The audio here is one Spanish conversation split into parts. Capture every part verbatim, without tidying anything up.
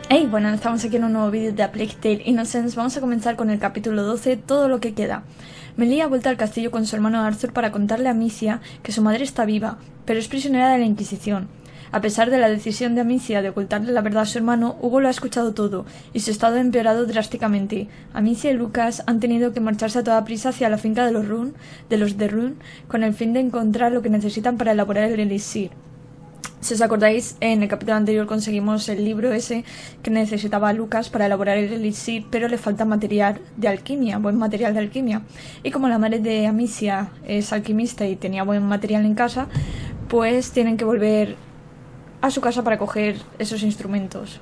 Hey, bueno, estamos aquí en un nuevo vídeo de A Plague Tale Innocence. Vamos a comenzar con el capítulo doce, todo lo que queda. Melee ha vuelto al castillo con su hermano Arthur para contarle a Amicia que su madre está viva, pero es prisionera de la Inquisición. A pesar de la decisión de Amicia de ocultarle la verdad a su hermano, Hugo lo ha escuchado todo, y su estado ha empeorado drásticamente. Amicia y Lucas han tenido que marcharse a toda prisa hacia la finca de los Rune, de los de Rune, con el fin de encontrar lo que necesitan para elaborar el elixir. Si os acordáis, en el capítulo anterior conseguimos el libro ese que necesitaba Lucas para elaborar el elixir, pero le falta material de alquimia, buen material de alquimia. Y como la madre de Amicia es alquimista y tenía buen material en casa, pues tienen que volver a su casa para coger esos instrumentos.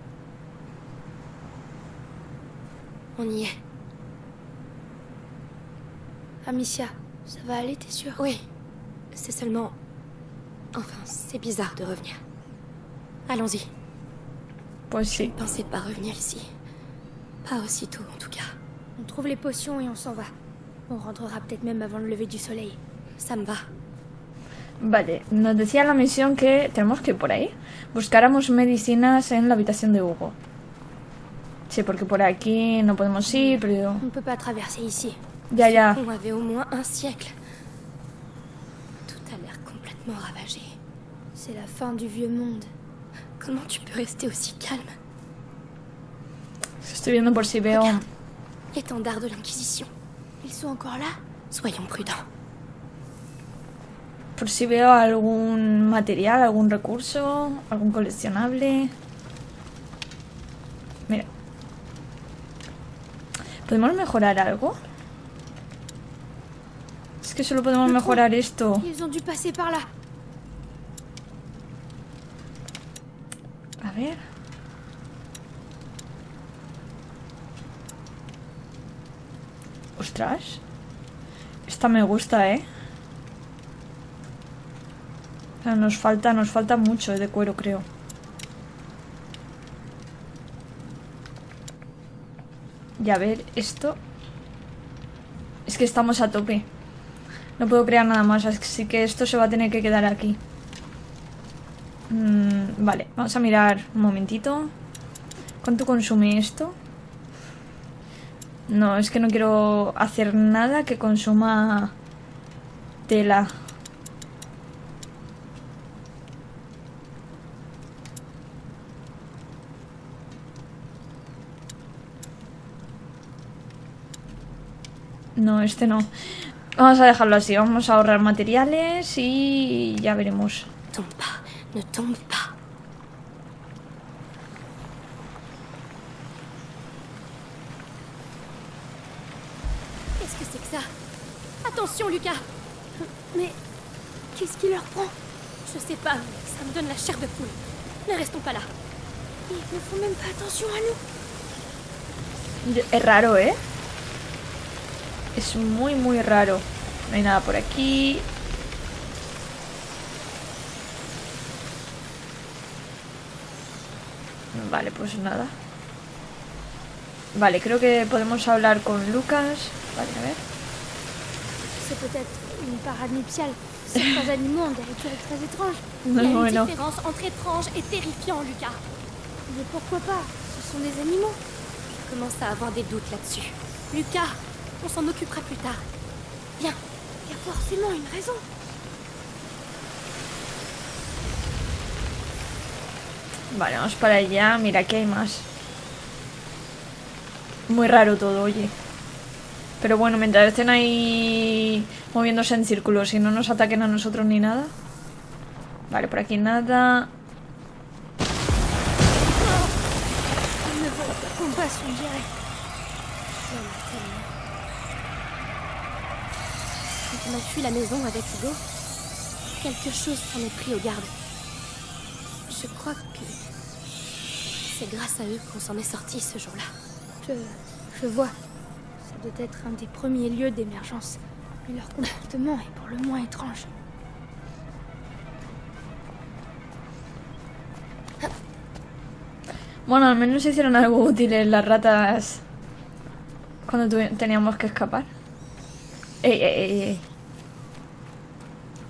On y est. Amicia, ça va aller, t'es sûre? Oui, c'est seulement... Enfin, c'est bizarre de revenir. Allons-y. Pues sí. Je ne pensais pas revenir ici. Pas aussitôt, en tout cas. On trouve les potions et on s'en va. On rentrera peut-être même avant le lever du soleil. Ça me va. Vale, nos decía la misión que tenemos que ir por ahí. Buscáramos medicinas en la habitación de Hugo. Sí, porque por aquí no podemos ir, pero... On ne peut pas traverser ici. Ya, ya. On avait au moins un siècle. Tout a l'air complètement ravagé. C'est la fin du vieux monde. Comment tu peux rester aussi calme? Estoy viendo por si veo... Regarde. L'étendard de l'Inquisition. Ils sont encore là? Soyons prudents. Por si veo algún material, algún recurso, algún coleccionable. Mira. ¿Podemos mejorar algo? Es que solo podemos mejorar esto. Ils ont dû passer par là. A ver. Ostras. Esta me gusta, ¿eh? O sea, nos falta, nos falta mucho de cuero, creo. Y a ver, esto... Es que estamos a tope. No puedo crear nada más, así que esto se va a tener que quedar aquí. Mm, vale, vamos a mirar un momentito. ¿Cuánto consume esto? No, es que no quiero hacer nada que consuma tela. No, este no. Vamos a dejarlo así, vamos a ahorrar materiales y ya veremos. Tombe pas, ne tombe pas. Qu'est-ce que c'est que ça? Attention, Lucas! Mais qu'est-ce qui leur prend? Je sais pas, mais ça me donne la chair de poule. Ne restons pas là. Ils ne font même pas attention à nous. Es raro, ¿eh? Es muy, muy raro. No hay nada por aquí. Vale, pues nada. Vale, creo que podemos hablar con Lucas. Vale, a ver. C'est peut-être une parade nuptiale. Certains animaux ont des rituels très étranges. Il y a No, une bueno. différence entre étrange et terrifiant, Lucas. Mais pourquoi pas? Ce sont des animaux. Je commence à avoir des doutes là-dessus. Lucas, on s'en occupera plus tard. Viens. Il y a forcément une raison. Vale, vamos para allá. Mira, aquí hay más. Muy raro todo, oye. Pero bueno, mientras estén ahí moviéndose en círculos y no nos ataquen a nosotros ni nada. Vale, por aquí nada. Ils ne veulent pas qu'on passe, on dirait. Quand on a fui la maison avec Hugo, quelque chose s'en est pris aux gardes. Je crois que c'est grâce à eux qu'on s'en est sortis ce jour-là. Je... je vois. Ça doit être un des premiers lieux d'émergence. Mais leur comportement est pour le moins étrange. Bueno, al menos hicieron algo útil en las ratas cuando teníamos que escapar. Ey, ey, ey, ey.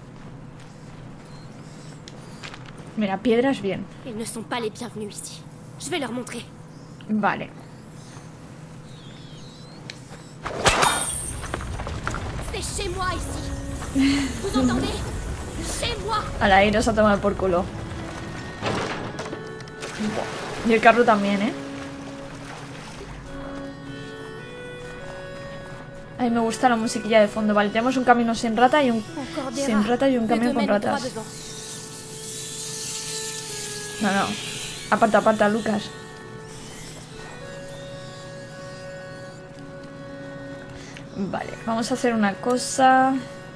Mira, piedras bien. Ils ne sont pas les bienvenus ici. Je vais leur montrer. Vale. C'est chez moi ici. Vous entendez? Chez moi. A la iros a tomar por culo. Y el carro también, ¿eh? A mí me gusta la musiquilla de fondo. Vale, tenemos un camino sin rata y un sin rata y un camino con ratas. No, no. Aparta, aparta, Lucas. Vale, vamos a hacer una cosa.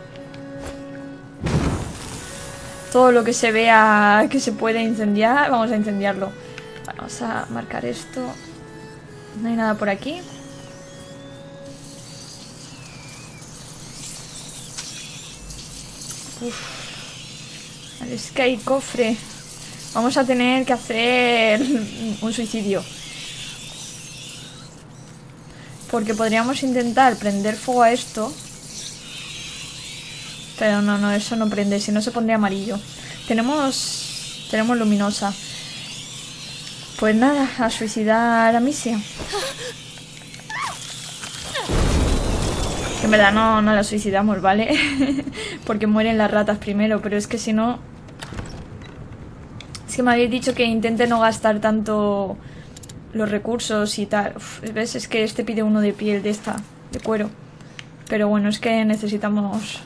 Todo lo que se vea que se puede incendiar, vamos a incendiarlo. Vale, vamos a marcar esto. No hay nada por aquí. Uf. Vale, es que hay cofre. Vamos a tener que hacer un suicidio. Porque podríamos intentar prender fuego a esto. Pero no, no, eso no prende. Si no se pondría amarillo. Tenemos... Tenemos luminosa. Pues nada, a suicidar a Misia. Que en verdad no, no la suicidamos, ¿vale? Porque mueren las ratas primero. Pero es que si no... Es que me habéis dicho que intente no gastar tanto... los recursos y tal. Uf, ¿ves? Es que este pide uno de piel de esta, de cuero. Pero bueno, es que necesitamos...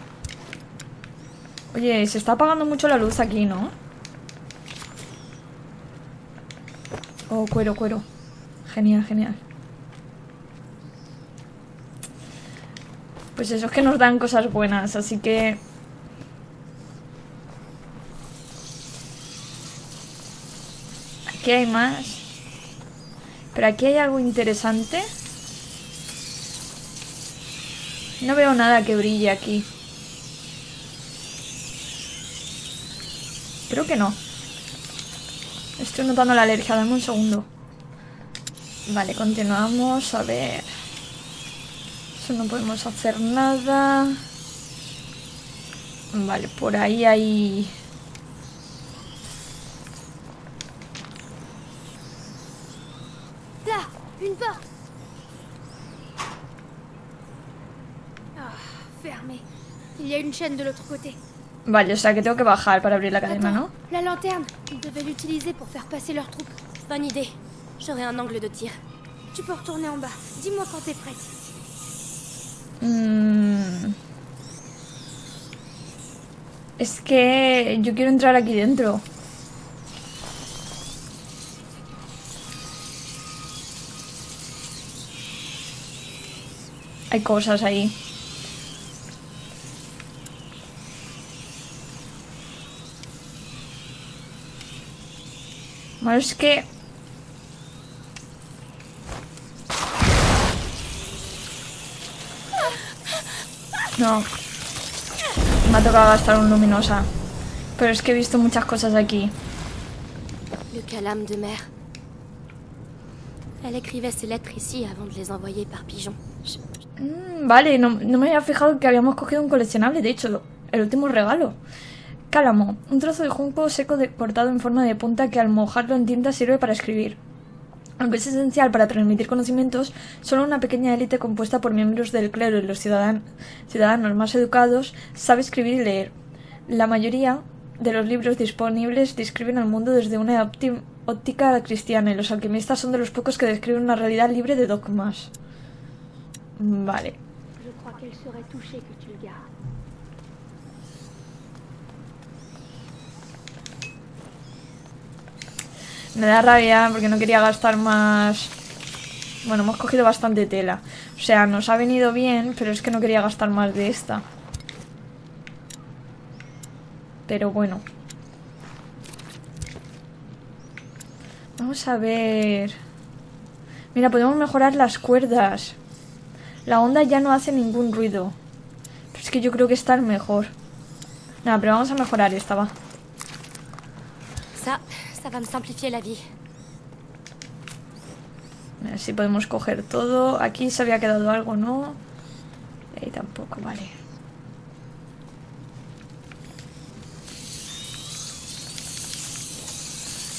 Oye, se está apagando mucho la luz aquí, ¿no? Oh, cuero, cuero. Genial, genial. Pues eso es que nos dan cosas buenas, así que... Aquí hay más. Pero aquí hay algo interesante. No veo nada que brille aquí. Creo que no. Estoy notando la alergia, dame un segundo. Vale, continuamos. A ver. Eso no podemos hacer nada. Vale, por ahí hay... Là, une porte. Ah, fermé. Il y a une chaîne de l'autre côté. Vale, o sea que tengo que bajar para abrir la cadena, Attends, ¿no? la lanterne. Ils devaient l'utiliser pour faire passer leurs troupes. Bonne idée. J'aurai un angle de tir. Tu peux retourner en bas. Dis-moi quand t'es prête. Mm. Es que yo quiero entrar aquí dentro. Hay cosas ahí. Bueno, es que... No. Me ha tocado gastar un luminosa. Pero es que he visto muchas cosas aquí. Le calame de mer. Elle écrivait ses lettres ici avant de les envoyer par pigeon. Je... Mm, vale, no, no me había fijado que habíamos cogido un coleccionable. De hecho, el último regalo. Cálamo, un trozo de junco seco de, cortado en forma de punta que al mojarlo en tinta sirve para escribir. Aunque es esencial para transmitir conocimientos, solo una pequeña élite compuesta por miembros del clero y los ciudadan ciudadanos más educados sabe escribir y leer. La mayoría de los libros disponibles describen al mundo desde una óptica cristiana y los alquimistas son de los pocos que describen una realidad libre de dogmas. Vale. Je crois qu'elle serait touchée que tu le gardes. Me da rabia porque no quería gastar más... Bueno, hemos cogido bastante tela. O sea, nos ha venido bien, pero es que no quería gastar más de esta. Pero bueno. Vamos a ver... Mira, podemos mejorar las cuerdas. La onda ya no hace ningún ruido. Pero es que yo creo que esta es mejor. Nada, pero vamos a mejorar esta, va. Ça, ça va me simplifier la vie. A ver si podemos coger todo. Aquí se había quedado algo, ¿no? Ahí tampoco, vale.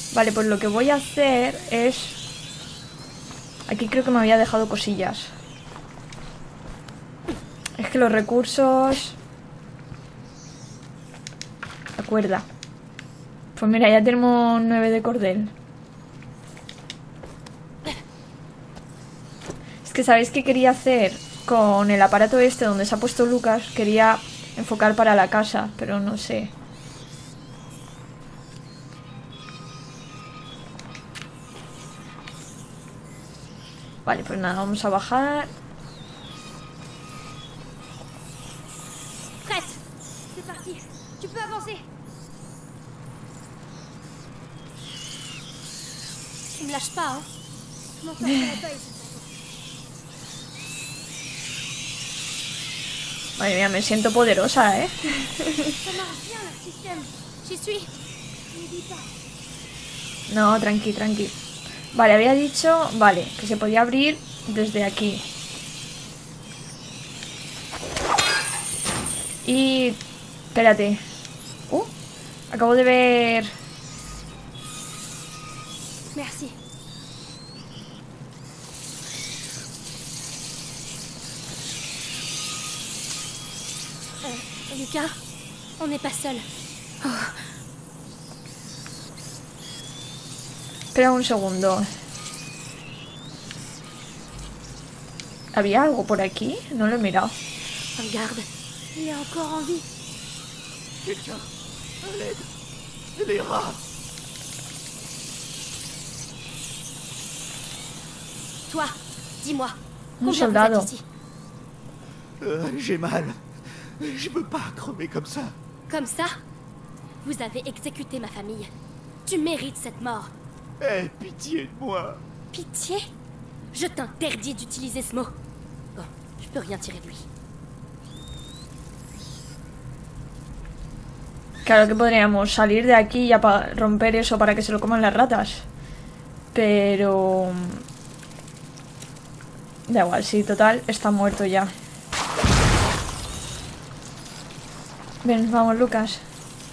Vale, pues lo que voy a hacer es... Aquí creo que me había dejado cosillas. Es que los recursos... La cuerda. Pues mira, ya tenemos nueve de cordel. Es que ¿sabéis qué quería hacer? Con el aparato este donde se ha puesto Lucas, quería enfocar para la casa, pero no sé. Vale, pues nada, vamos a bajar. Prête. C'est parti. Tu peux avancer. Tu me lâches pas, hein. Je m'en sortirai pas ici. Madre mía, me siento poderosa, ¿eh? Ça marche bien leur système. J'y suis. N'oublie pas. No, tranqui, tranqui. Vale, había dicho... Vale, que se podía abrir desde aquí. Y... Espérate. Uh, acabo de ver... Merci. Euh, Lucas, on n'est pas seul. Espera un segundo. ¿Había algo por aquí? No lo he mirado. Regarde, il est encore en vie. Quelqu'un, à l'aide. Les rats. Toi, dis-moi, Un combien vous soldado. êtes ici? Euh, J'ai mal. Je peux pas crever comme ça. Comme ça? Vous avez exécuté ma famille. Tu mérites cette mort. Aie pitié de moi. Pitié? Je t'interdis d'utiliser ce mot. Bon, je peux rien tirer de lui. Claro que podríamos salir de aquí y apa- romper eso para que se lo coman las ratas. Pero... Da igual, sí, total, está muerto ya. Ven, vamos, Lucas.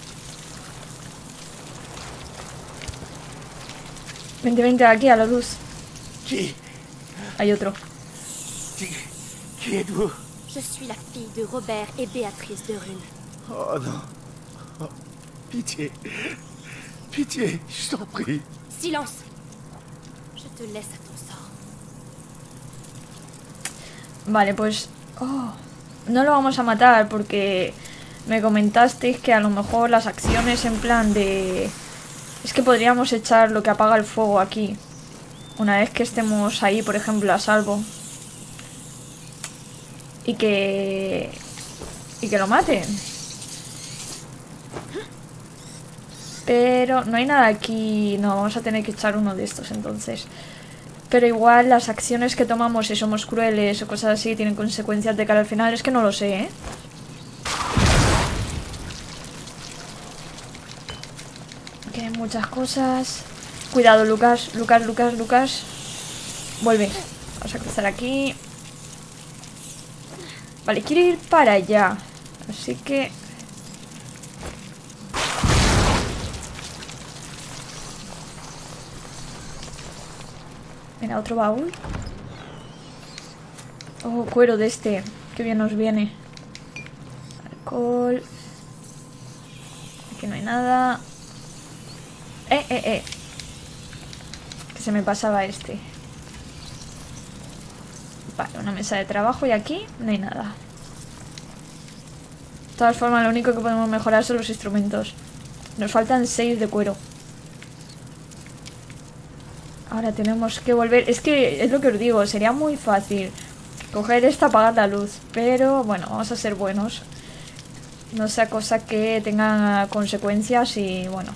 Vente, vente aquí a la luz. Qui Hay otro. Qui, qui êtes-vous? Je suis la fille de Robert et Béatrice de Rune. Oh non. Oh, pitié. Pitié, je t'en prie. Silence! Je te laisse à ton sort. Vale, pues... Oh, no lo vamos a matar porque me comentasteis que a lo mejor las acciones en plan de... Es que podríamos echar lo que apaga el fuego aquí. Una vez que estemos ahí, por ejemplo, a salvo. Y que... Y que lo maten. Pero no hay nada aquí. No, vamos a tener que echar uno de estos entonces. Pero igual las acciones que tomamos, si somos crueles o cosas así, tienen consecuencias de cara al final. Es que no lo sé, ¿eh? Aquí hay muchas cosas. Cuidado, Lucas, Lucas, Lucas, Lucas. Vuelve. Vamos a cruzar aquí. Vale, quiero ir para allá. Así que... Mira, otro baúl. Oh, cuero de este. Qué bien nos viene. Alcohol. Aquí no hay nada. Eh, eh, eh. Que se me pasaba este. Vale, una mesa de trabajo y aquí no hay nada. De todas formas, lo único que podemos mejorar son los instrumentos. Nos faltan seis de cuero. Ahora tenemos que volver. Es que es lo que os digo, sería muy fácil coger esta, apagar la luz. Pero bueno, vamos a ser buenos. No sea cosa que tenga consecuencias y bueno.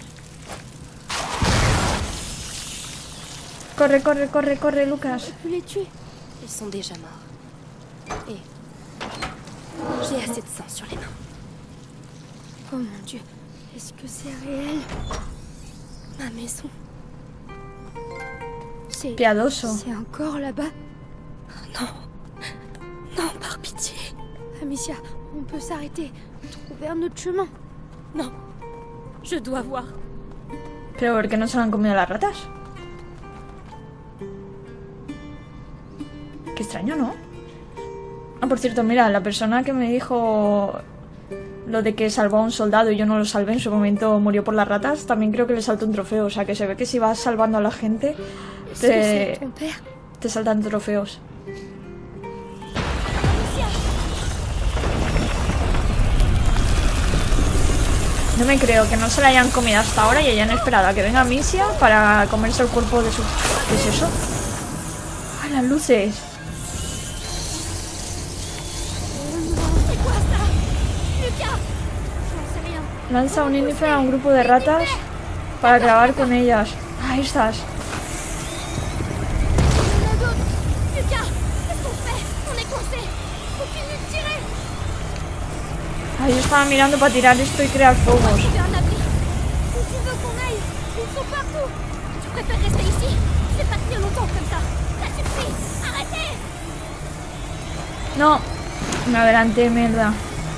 Corre, corre, corre, corre, Lucas. Je peux les tuer. Ils sont déjà morts. Et j'ai assez de sang sur les mains. Oh mon Dieu, est-ce que c'est réel? Ma maison. C'est Piadoso. C'est encore là-bas? Non. Non, par pitié. Amicia, on peut s'arrêter. Trouver un autre chemin. Non. Je dois voir. Pero ¿por qué no se lo han comido las ratas? Qué extraño, ¿no? Ah, por cierto, mira, la persona que me dijo lo de que salvó a un soldado y yo no lo salvé, en su momento murió por las ratas, también creo que le saltó un trofeo. O sea, que se ve que si vas salvando a la gente, te, te saltan trofeos. No me creo que no se la hayan comido hasta ahora y hayan esperado a que venga Amicia para comerse el cuerpo de su... ¿Qué es eso? ¡Ah, las luces! Lanza un índice a un grupo de ratas para acabar con ellas. ¡Ah, estas! Ah, yo estaba mirando para tirar esto y crear fuegos. No, me adelanté, mierda.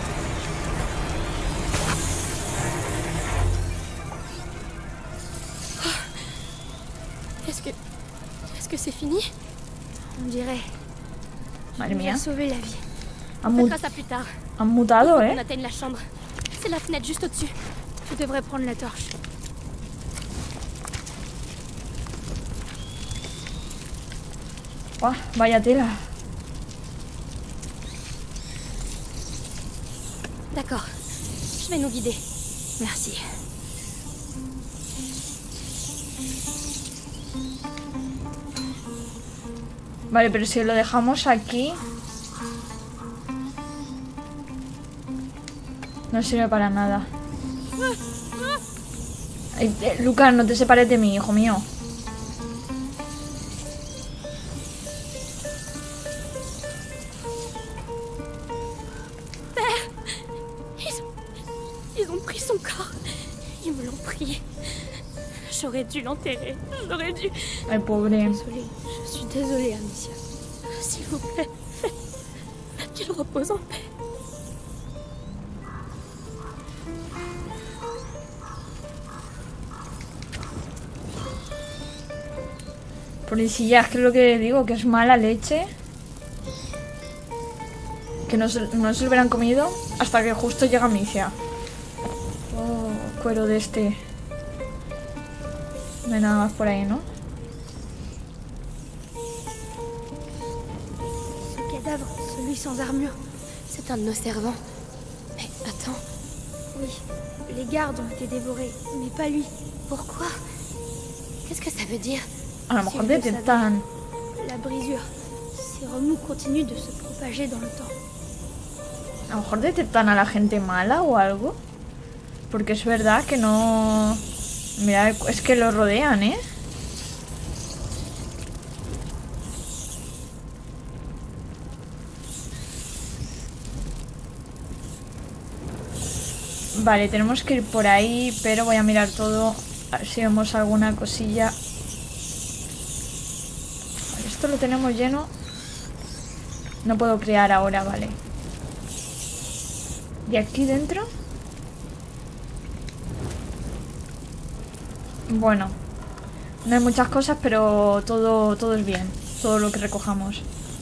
Est-ce que... Est-ce que c'est fini? On dirait. Madre mía. Sauver la vie. Han, mu Ça plus tard. han mutado, On ¿eh? atteigne la chambre. C'est la fenêtre juste au-dessus. Tu devrais prendre la torche. Buah, vaya tela. D'accord. Je vais nous guider. Merci. Vale, pero si lo dejamos aquí... No sirve para nada. Ay, eh, Lucas, no te separes de mí, hijo mío. Ils ont... Ils ont pris son corps. Ils me l'ont pris. J'aurais dû l'enterrer. J'aurais dû... Ay, pobre. Désolée. Je suis désolée, Amicia. S'il vous plaît, faites... Faites qu'il repose en paix. Pobrecilla, es que es lo que digo, que es mala leche. Que no se, no se lo hubieran comido hasta que justo llega Amicia. Oh, cuero de este. No hay nada más por ahí, ¿no? Ce cadavre, celui sans armure. C'est un de nos servants. Mais attends, Oui, les gardes ont été dévorés, mais pas lui. pourquoi? Qu'est-ce que ça veut dire? A lo mejor detectan. La brisure. Ces remous continuent de se propager dans le temps. A lo mejor detectan a la gente mala o algo. Porque es verdad que no... Mira, es que lo rodean, ¿eh? Vale, tenemos que ir por ahí, pero voy a mirar todo. A ver si vemos alguna cosilla. Vale, esto lo tenemos lleno. No puedo crear ahora, vale. ¿Y aquí dentro? Bueno, no hay muchas cosas, pero todo, todo es bien. Todo lo que recojamos.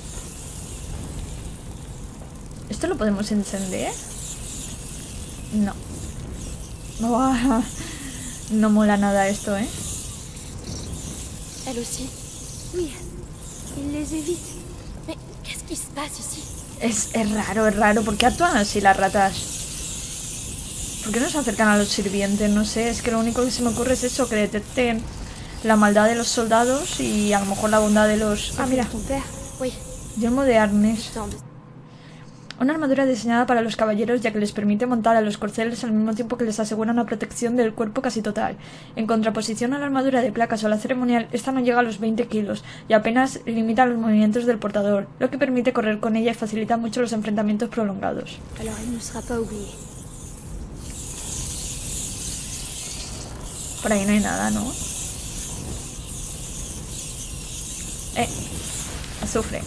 ¿Esto lo podemos encender? No. No, no mola nada esto, ¿eh? Elle aussi. Oui, il les évite. Mais qu'est-ce qui se passe ici? Es, es raro, es raro. ¿Por qué actúan así las ratas? ¿Por qué no se acercan a los sirvientes? No sé, es que lo único que se me ocurre es eso, que detecten la maldad de los soldados y a lo mejor la bondad de los... Ah, mira. Ton père. Oui, Yelmo de arnés. attends. Una armadura diseñada para los caballeros, ya que les permite montar a los corceles al mismo tiempo que les asegura una protección del cuerpo casi total. En contraposición a la armadura de placas o la ceremonial, esta no llega a los veinte kilos y apenas limita los movimientos del portador, lo que permite correr con ella y facilita mucho los enfrentamientos prolongados. Alors il ne sera pas oublié. Por ahí no hay nada, ¿no? Eh, azufre.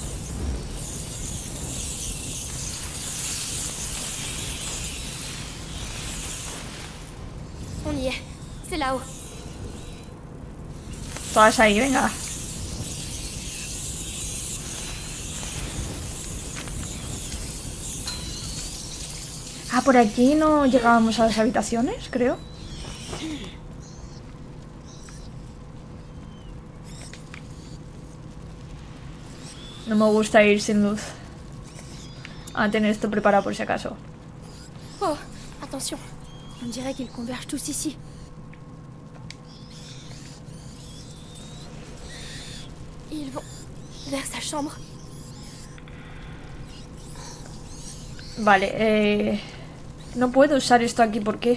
On y est. C'est là-haut. Todas ahí, venga. Ah, por aquí no llegábamos a las habitaciones, creo. No me gusta ir sin luz. A tener esto preparado por si acaso. Oh, attention. On dirait qu'ils convergent tous ici. Ils vont vers sa chambre. Vale, eh... no puedo usar esto aquí, ¿por qué?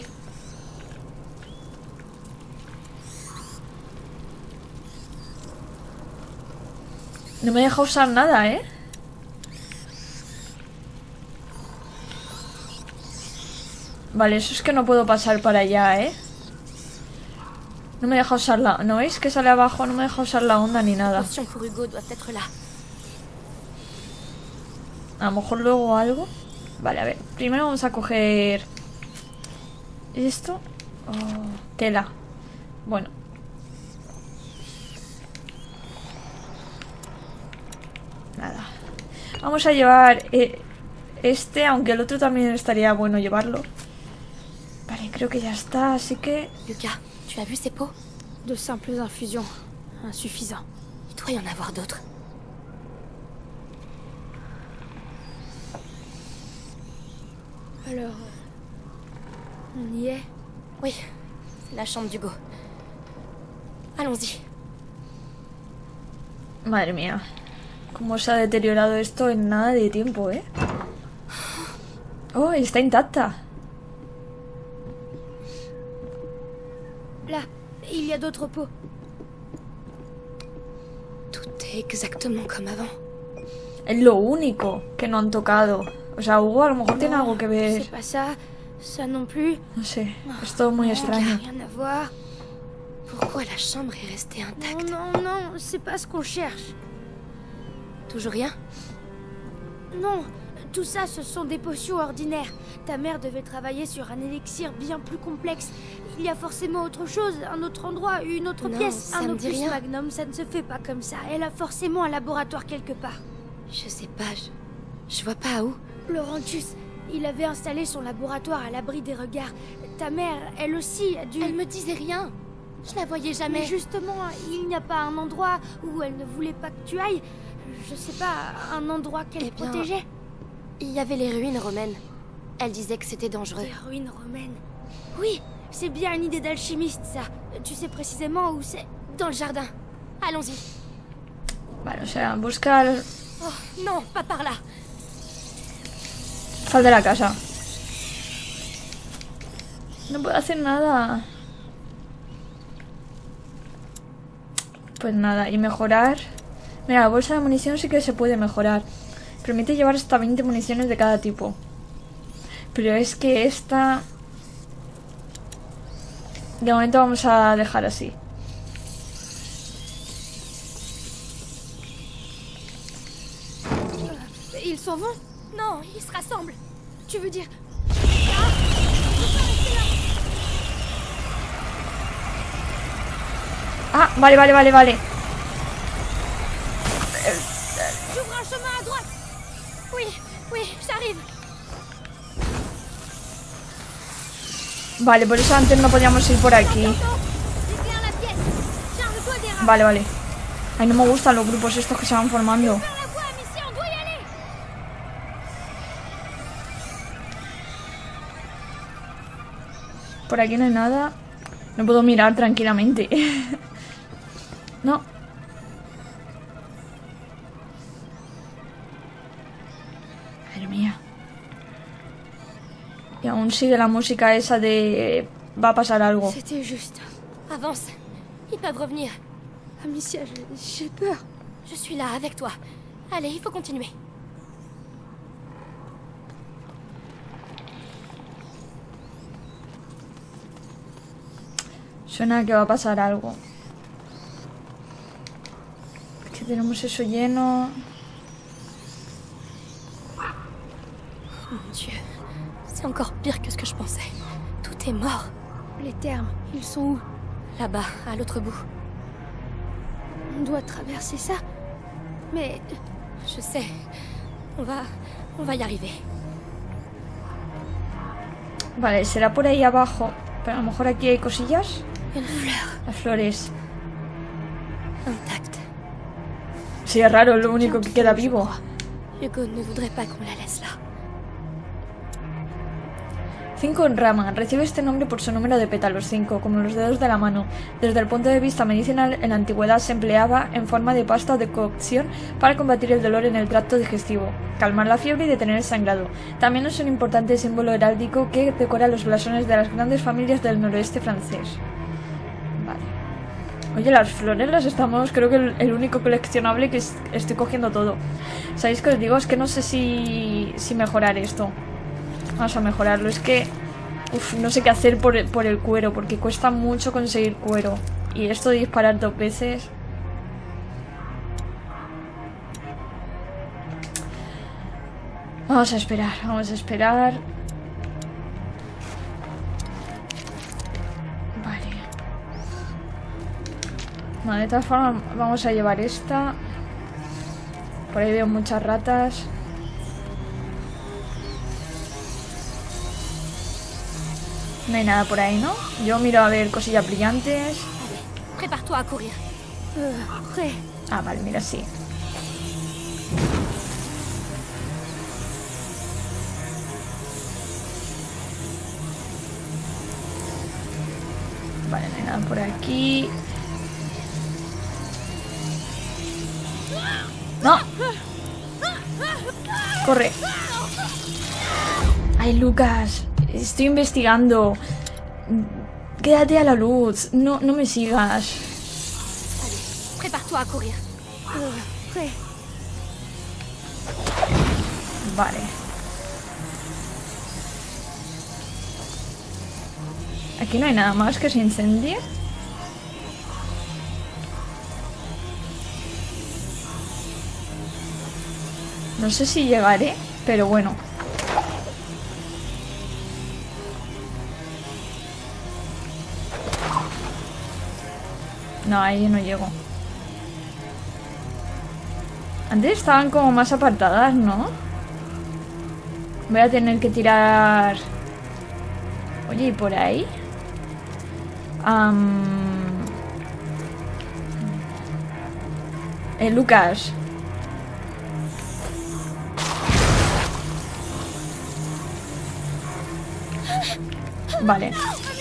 No me deja usar nada, ¿eh? Vale, eso es que no puedo pasar para allá, ¿eh? No me deja usar la... ¿No veis que sale abajo? No me deja usar la onda ni nada. A lo mejor luego algo. Vale, a ver. Primero vamos a coger... ¿Esto? Oh, tela. Bueno. Nada. Vamos a llevar eh, este, aunque el otro también estaría bueno llevarlo. Vale, creo que ya está, así que... Yuka, tu as vu ces pots? De simples infusions. Insuffisant. Il doit y en avoir d'autres. Alors... On y est? Oui, c'est la chambre d'Hugo. Allons-y. Madre mía. Cómo se ha deteriorado esto en nada de tiempo, ¿eh? Oh, está intacta. Là, il y a d'autres pots. Tout est exactement comme avant. Es lo único que no han tocado. O sea, Hugo a lo mejor tiene algo que ver. C'est pas ça, ça non plus. No sé, es todo muy extraño. Rien à voir. Pourquoi la chambre est restée intacte? Non, non, non, c'est pas ce qu'on cherche. Toujours rien? Non, tout ça, ce sont des potions ordinaires. Ta mère devait travailler sur un élixir bien plus complexe. Il y a forcément autre chose, un autre endroit, une autre non, pièce. Ça un me dit opus rien. magnum, ça ne se fait pas comme ça. Elle a forcément un laboratoire quelque part. Je sais pas, je... Je vois pas où. Laurentius, il avait installé son laboratoire à l'abri des regards. Ta mère, elle aussi, a dû... Elle me disait rien. Je la voyais jamais. Mais justement, il n'y a pas un endroit où elle ne voulait pas que tu ailles. Je sais pas, un endroit qu'elle Eh bien, protégeait. Il y avait les ruines romaines. Elle disait que c'était dangereux. Les ruines romaines. Oui, c'est bien une idée d'alchimiste, ça. Tu sais précisément où c'est? Dans le jardin. Allons-y. Vale, o sea, buscar... Oh, non, pas par là. Sal de la casa. No puedo hacer nada. Pues nada, y mejorar... Mira, la bolsa de munición sí que se puede mejorar. Permite llevar hasta veinte municiones de cada tipo. Pero es que esta... De momento vamos a dejar así. Ils s'en vont? Non, ils se rassemblent. Tu veux dire... Ah, vale, vale, vale, vale. J'ouvre un chemin à droite. Oui, oui, j'arrive. Vale, por eso antes no podíamos ir por aquí. Vale, vale. Ay, no me gustan los grupos estos que se van formando. Por aquí no hay nada. No puedo mirar tranquilamente. No. Madre mía. Y aún sigue la música esa de... Va a pasar algo. C'était juste. Avance. Ils peuvent revenir. Amicia, j'ai peur. Je suis là avec toi. Allez, il faut continuer. Suena que va a pasar algo. Es que tenemos eso lleno. Mon Dieu, c'est encore pire que ce que je pensais. Tout est mort. Les termes, ils sont où? Là-bas, à l'autre bout. On doit traverser ça. Mais... Je sais. On va... On va y arriver. Vale, será por ahí abajo. Pero a lo mejor aquí hay cosillas. Une fleur. Las flores. Intacte. Sí, es raro, es lo único que queda vivo. Hugo ne voudrait pas qu'on la laisse là. Cinco en rama. Recibe este nombre por su número de pétalos, cinco, como los dedos de la mano. Desde el punto de vista medicinal, en la antigüedad se empleaba en forma de pasta o de cocción para combatir el dolor en el tracto digestivo, calmar la fiebre y detener el sangrado. También es un importante símbolo heráldico que decora los blasones de las grandes familias del noroeste francés. Vale. Oye, las flores las estamos... Creo que el, el único coleccionable que es, estoy cogiendo todo. ¿Sabéis qué os digo? Es que no sé si, si mejorar esto. Vamos a mejorarlo. Es que... Uf, no sé qué hacer por, por el cuero. Porque cuesta mucho conseguir cuero. Y esto de disparar dos veces... Vamos a esperar. Vamos a esperar. Vale. Vale, de todas formas vamos a llevar esta. Por ahí veo muchas ratas. No hay nada por ahí, ¿no? Yo miro a ver cosillas brillantes. Allez, prépare-toi à courir. Euh, prêt. Ah, vale, mira, sí. Vale, no hay nada por aquí. ¡No! ¡Corre! ¡Ay, Lucas! Estoy investigando. Quédate a la luz. No, no me sigas. Allez, prépare-toi à courir. Euh, prêt. Vale. Aquí no hay nada más que se incendie. No sé si llegaré, pero bueno. No, ahí no llego. Antes estaban como más apartadas, ¿no? Voy a tener que tirar... Oye, ¿y por ahí? Um... Eh, Lucas. Vale.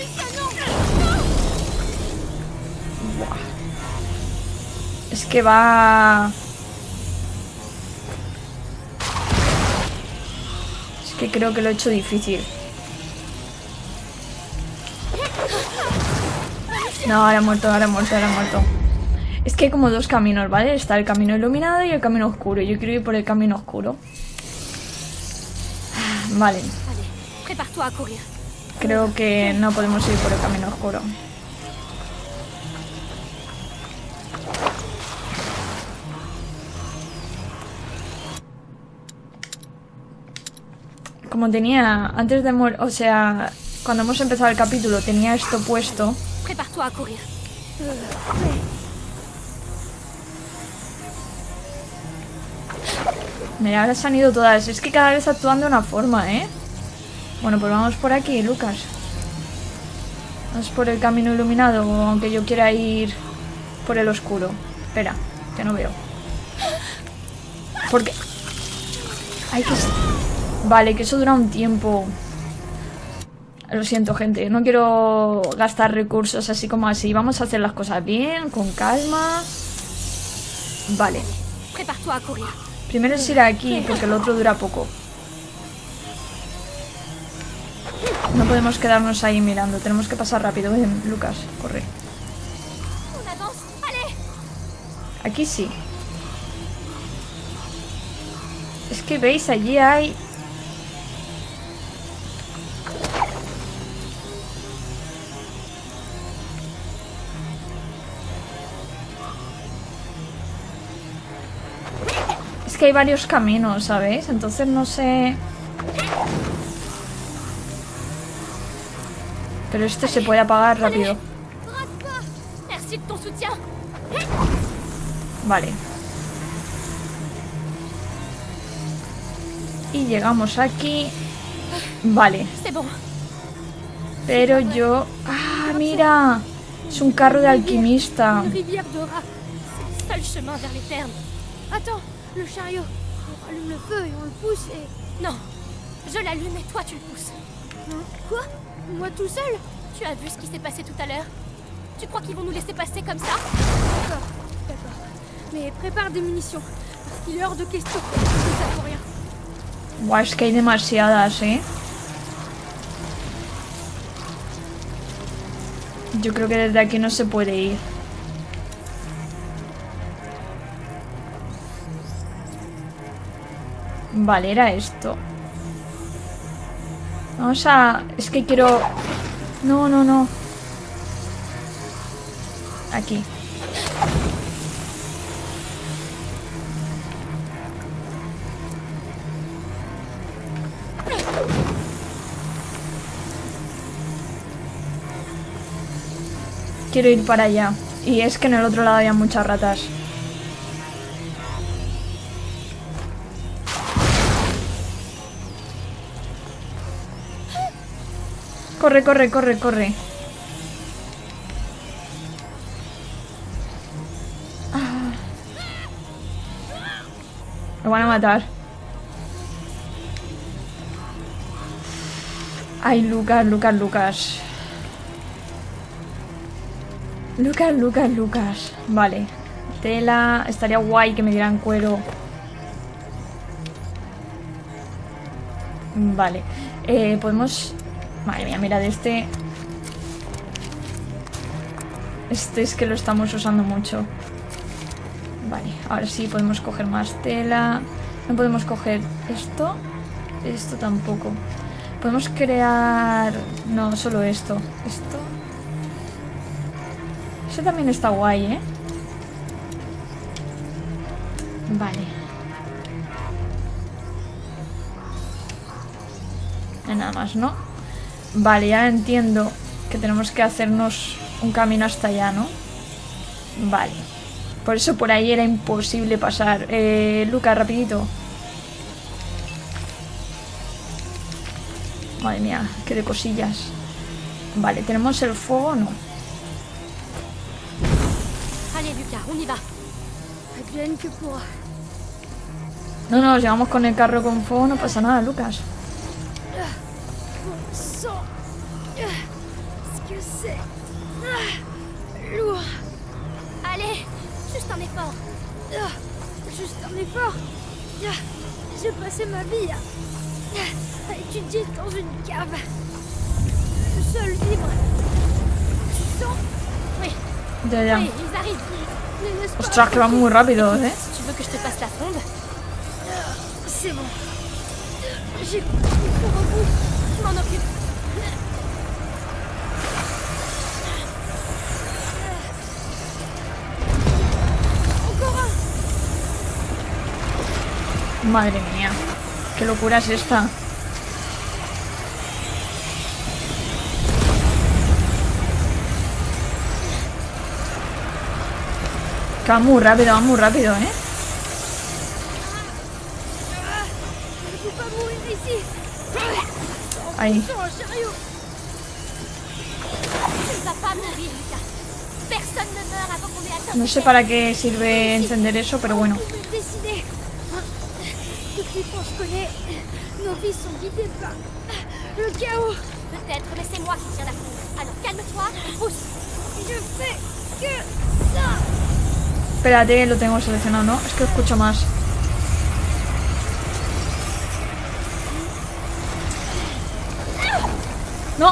Buah. Es que va... Es que creo que lo he hecho difícil. No, ahora he muerto, ahora he muerto, ahora he muerto. Es que hay como dos caminos, ¿vale? Está el camino iluminado y el camino oscuro. Yo quiero ir por el camino oscuro. Vale. Allez, prépare-toi à courir. Creo que no podemos ir por el camino oscuro. Como tenía antes de morir, o sea, cuando hemos empezado el capítulo tenía esto puesto. Prépare-toi à courir. Euh, prêt. Mira, ahora se han ido todas. Es que cada vez actúan de una forma, ¿eh? Bueno, pues vamos por aquí, Lucas. Vamos por el camino iluminado, aunque yo quiera ir por el oscuro. Espera, que no veo. ¿Por qué? Hay que... Vale, que eso dura un tiempo. Lo siento, gente. No quiero gastar recursos así como así. Vamos a hacer las cosas bien, con calma. Vale. Prépare-toi à courir. Primero es ir aquí, porque el otro dura poco. No podemos quedarnos ahí mirando. Tenemos que pasar rápido. Ven, Lucas, corre. On avance. Allez. Aquí sí. Es que veis, allí hay... Es que hay varios caminos, ¿sabéis? Entonces no sé... Pero este se puede apagar rápido. Merci de ton soutien. Vale. Y llegamos aquí. Vale. Pero yo... ¡Ah, mira! Es un carro de alquimista. Seul chemin vers les termes. Attends, le chariot. On allume le feu et on le pousse et... Non, je l'allume et toi tu le pousses. Hein? Quoi? Moi tout seul? Tu as vu ce qui s'est passé tout à l'heure? Tu crois qu'ils vont nous laisser passer comme ça? D'accord, d'accord. Mais prépare des munitions, parce qu'il est hors de question que ça pour rien. Buah, es que hay demasiadas, ¿eh? Yo creo que desde aquí no se puede ir. Vale, era esto. Vamos a... Es que quiero... No, no, no. Aquí. Quiero ir para allá. Y es que en el otro lado había muchas ratas. Corre, corre, corre, corre. Ah. Lo van a matar. Ay, Lucas, Lucas, Lucas. Lucas, Lucas, Lucas. Vale. Tela. Estaría guay que me dieran cuero. Vale. Eh, podemos... Madre mía, mira, de este... Este es que lo estamos usando mucho. Vale, ahora sí podemos coger más tela. No podemos coger esto. Esto tampoco. Podemos crear... No, solo esto. Esto... Eso también está guay, ¿eh? Vale. Nada más, ¿no? Vale, ya entiendo que tenemos que hacernos un camino hasta allá, ¿no? Vale. Por eso por ahí era imposible pasar. Eh, Lucas, rapidito. Madre mía, qué de cosillas. Vale, ¿tenemos el fuego o no? Allez, Lucas, on y va. Advienne que pourra. No, no, llegamos con el carro con fuego, no pasa nada, Lucas. Allez, juste un effort. Juste un effort. J'ai passé ma vie à, à étudier dans une cave. Seul libre. Tu sens? Oui. Ya, ya. Oui, ils arrivent. Ne laisse pas. Ostras, que va muy rápido, ¿eh? Si tu veux que je te passe la fronde. C'est bon. J'ai compris pour vous. Je m'en occupe. Madre mía, qué locura es esta. Que va muy rápido, va muy rápido, ¿eh? Ahí. No sé para qué sirve encender eso, pero bueno. Depuis qu'on se connaît, nos vies sont guidées par le chaos. Peut-être, mais c'est moi qui tiens la foule. Alors calme-toi et pousse. Je fais que ça. Espérate, lo tengo seleccionado, ¿no? Es que escucho más. ¡No!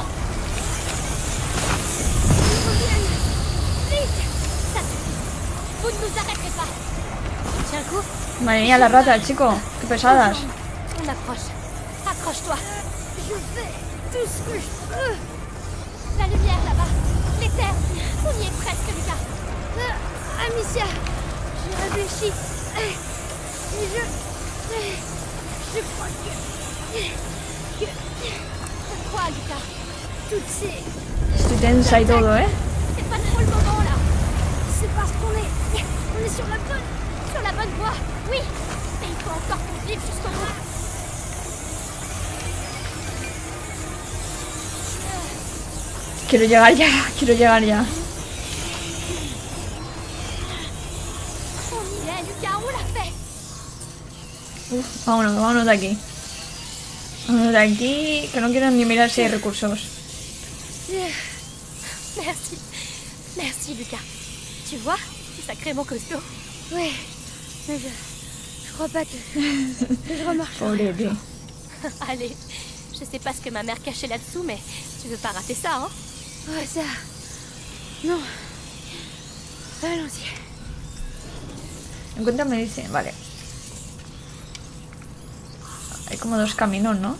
Vous ne nous arrêterez pas. Tiens le coup. Madre mía, las ratas, chico. Qué pesadas. On approche. Accroche-toi. Je fais tout ce que je peux. La lumière là-bas. Les terres. On y est presque, Lucas. Euh, Amicia, j'ai réfléchi. Et je... Je crois que... que... Quoi, Lucas? Toutes ces... Estoy tensa y todo, ¿eh? C'est pas trop le moment, là. C'est parce qu'on est... On est sur la bonne... sur la bonne voie. Oui. Et il faut encore qu'on vive jusqu'au bout. Quiero llegar ya, quiero llegar ya. On y est, Lucas, on l'a fait. Uf, vámonos, vámonos de aquí. Vámonos de aquí, que no quiero ni mirar si hay recursos. Merci. Merci, Lucas. Tu vois, c'est sacrément costaud. Ouais, mais je... je crois pas que... que je remarque. Pobre de. Allez, je sais pas ce que ma mère cachait là-dessous, mais tu veux pas rater ça, hein? Ouais, ça... Non. Allons-y. Encuentra medicina, vale. Hay como dos caminos, ¿no?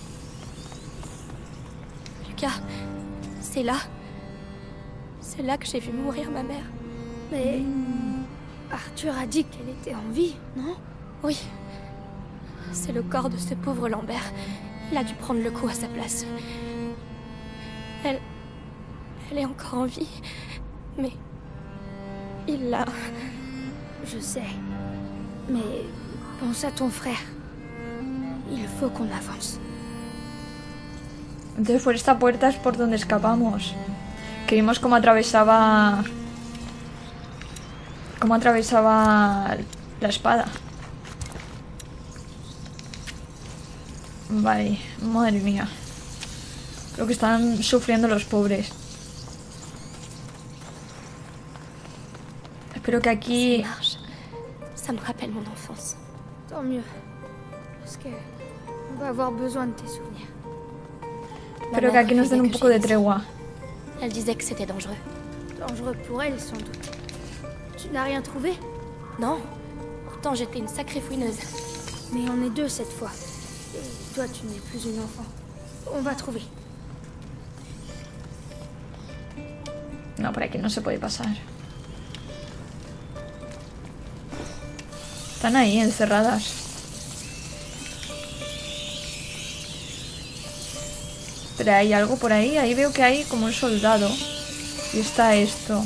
Lucas, c'est là. C'est là que j'ai vu mourir ma mère. Mais... Arthur a dit qu'elle était en vie, non? Oui. C'est le corps de ce pauvre Lambert. Il a dû prendre le coup à sa place. Elle... Elle est encore en vie. Mais... Il l'a... Je sais. Mais... pense à ton frère. Il faut qu'on avance. Entonces por esta puerta es por donde escapamos. Que vimos cómo atravesaba... Cómo atravesaba la espada. Vale, madre mía. Lo que están sufriendo los pobres. Espero que aquí... Ça me rappelle mon enfance. Tant mieux. Parce que... on va avoir besoin de tes souvenirs. Espero que aquí nos den un poco de tregua. Elle disait que c'était dangereux. Dangereux pour elle, sans doute. Tu n'as rien trouvé? Non. Pourtant, j'étais une sacrée fouineuse. Mais on est deux cette fois. Et toi, tu n'es plus une enfant. On va trouver. No, por aquí no se puede pasar. Están ahí, encerradas. Pero hay algo por ahí. Ahí veo que hay como un soldado. Y está esto.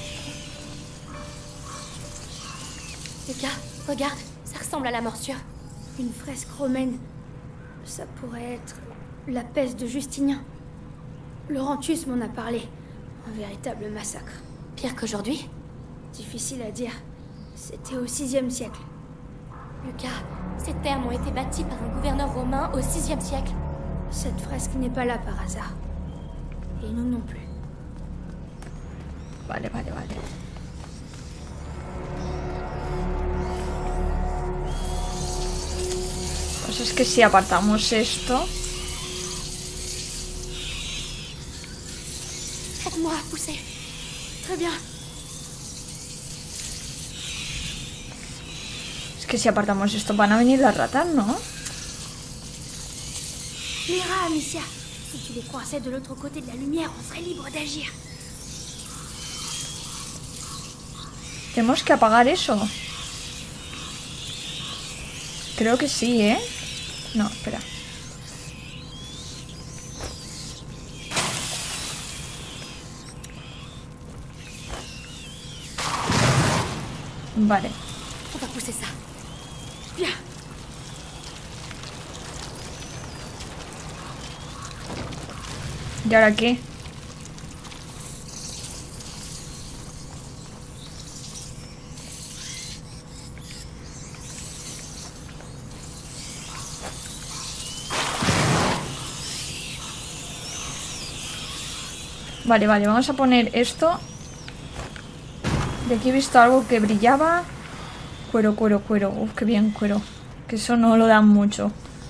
Lucas, regarde. Ça ressemble à la morsure. Une fresque romaine. Ça pourrait être la peste de Justinien. Laurentius m'en a parlé. Un véritable massacre. Pire qu'aujourd'hui? Difficile à dire. C'était au sixième siècle. Lucas, ces terres ont été bâties par un gouverneur romain au sixième siècle. Cette fresque n'est pas là par hasard. Et nous non plus. Vale, vale, vale. Pues es que si apartamos esto... Aide-moi à pousser. Très bien. Es que si apartamos esto van a venir las ratas, ¿no? Mira, Amicia. Si tu les coinçais de l'autre côté de la lumière, on serait libre d'agir. Tenemos que apagar eso. Creo que sí, ¿eh? No, espera. Vale. On va pousser ça. Bien. ¿Y ahora qué? Vale, vale, vamos a poner esto. De aquí he visto algo que brillaba. Cuero, cuero, cuero. Uf, qué bien, cuero. Que eso no lo dan mucho.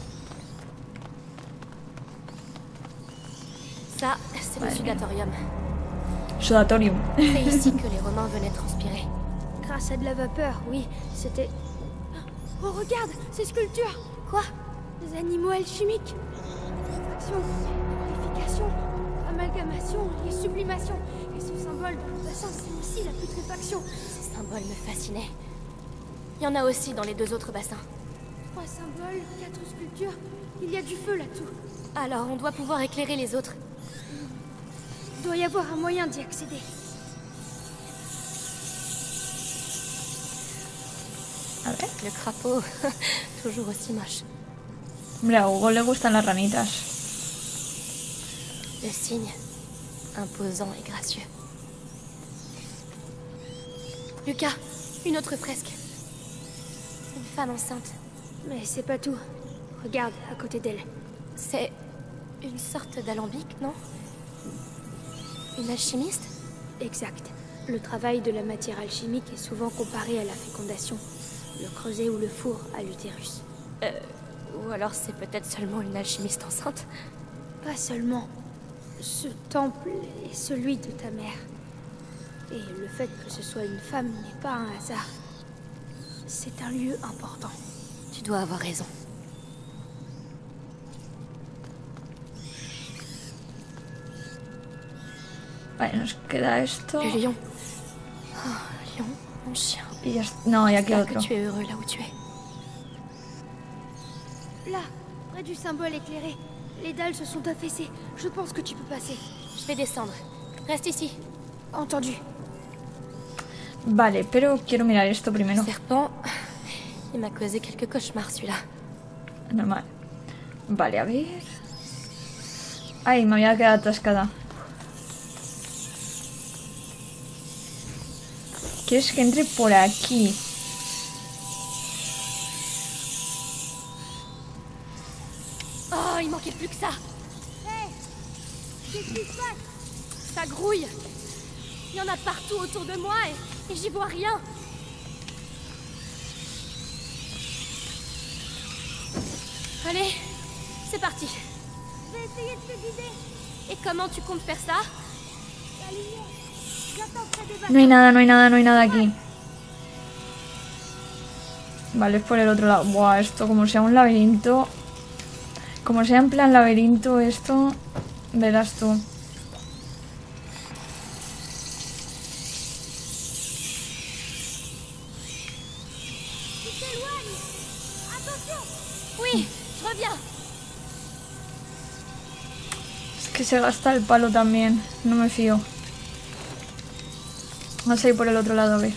Ça, c'est le sudatorium. Sudatorium. C'est ici que les Romains venaient transpirer. Grâce à de la vapeur, oui. C'était... Oh, regarde, ces sculptures. Quoi? Des animaux alchimiques. Putréfaction, purification, amalgamation et sublimation. Et ce symbole dans le bassin, c'est aussi la putréfaction. Ce symbole me fascinait. Il y en a aussi dans les deux autres bassins. Trois symboles, quatre sculptures. Il y a du feu là-dessous. Alors, on doit pouvoir éclairer les autres. Il doit y avoir un moyen d'y accéder. A ver. Le crapaud, toujours aussi moche. Hombre, a Hugo le gustan las ranitas. Le cygne, imposant et gracieux. Lucas, une autre fresque. Une femme enceinte. Mais c'est pas tout. Regarde, à côté d'elle. C'est une sorte d'alambic, non? Une alchimiste? Exact. Le travail de la matière alchimique est souvent comparé à la fécondation. Le creuset ou le four à l'utérus. Euh... Ou alors c'est peut-être seulement une alchimiste enceinte? Pas seulement. Ce temple est celui de ta mère. Et le fait que ce soit une femme n'est pas un hasard. C'est un lieu important. Tu dois avoir raison. Vale, nos queda esto. Le lion. Oh, lion, mon chien. Y ya... No, y aquí J'espère otro. que tu es heureux là où tu es. Là, près du symbole éclairé. Les dalles se sont affaissées. Je pense que tu peux passer. Je vais descendre. Reste ici. Entendu. Vale, pero quiero mirar esto primero. Serpent. Il m'a causé quelques cauchemars celui-là. Normal. Vale, a ver. Ay, me había quedado atascada. ¿Quieres que entre por aquí? Oh, il manquait plus que ça. Hé, qu'est-ce qui se passe? Ça grouille. Il y en a partout autour de moi et, et j'y vois rien. Allez, c'est parti. Je vais essayer de te guider. Et comment tu comptes faire ça? La lumière. J'attends près des No hay nada, no hay nada, no hay nada aquí. Vale, es por el otro lado. Buah, esto como sea un laberinto. Como sea en plan laberinto esto, verás tú. Tu t'éloignes. Attention. Oui, je reviens. Es que se gasta el palo también. No me fío. Vamos a ir por el otro lado a ver.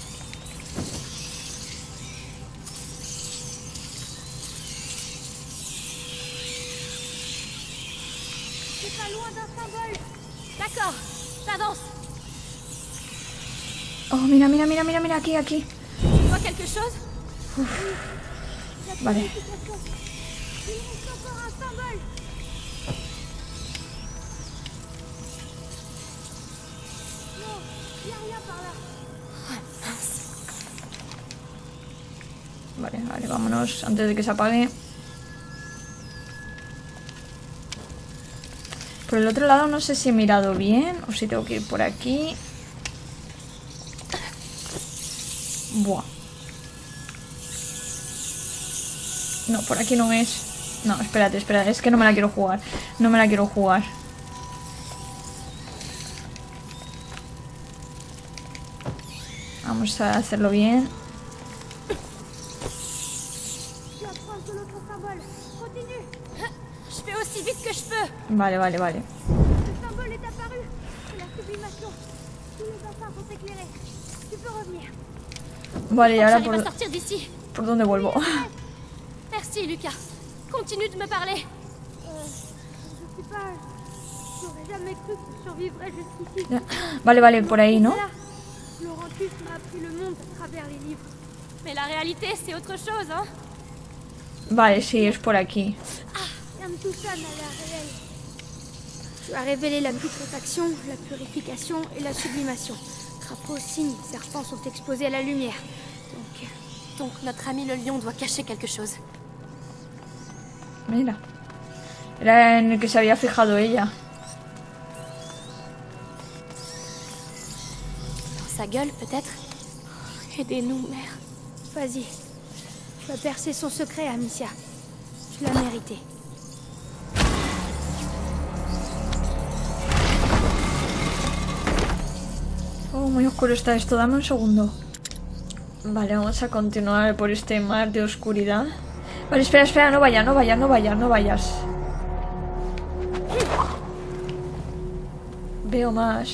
C'est pas loin d'un symbole. D'accord, j'avance. Oh, mira, mira, mira, mira, mira, aquí, aquí. Tu vois quelque chose? Vale. Il reste encore un symbole. Non, il n'y a rien par là. Oh, mince. Vale, vale, vámonos antes de que se apague. Por el otro lado no sé si he mirado bien o si tengo que ir por aquí. Buah. No, por aquí no es. No, espérate, espérate. Es que no me la quiero jugar. No me la quiero jugar. Vamos a hacerlo bien. Tu approches de l'autre symbole. Continue. Je fais aussi vite que je peux. Vale, vale, vale. Le symbole est apparu. C'est la sublimation. Tous les enfants sont éclairés. Tu peux revenir. Vale, y ahora J'arrive à por, sortir d'ici. por dónde vuelvo. Merci, Lucas. Continue de me parler. Euh, je sais pas. J'aurais jamais cru que je survivrais jusqu'ici. Vale, vale, por ahí, ¿no? Là, Laurentus m'a appris le monde à travers les livres. Mais la réalité, c'est autre chose, hein? Vale, sí, es por aquí. Rien de tout ça n'a l'air réel. Tu as révélé la putréfaction, la purification et la sublimation. Crapaud, cygne, serpents sont exposés à la lumière. Donc, Donc notre ami le lion doit cacher quelque chose. Mira. Era en el que se había fijado ella. Dans sa gueule, peut-être? Aidez-nous, mère. vas-y. Tu as percé son secret, Amicia. Tu l'as mérité. Oh, muy oscuro está esto. Dame un segundo. Vale, vamos a continuar por este mar de oscuridad. Vale, espera, espera, no vayas, no vayas, no vayas, no vayas. Veo más.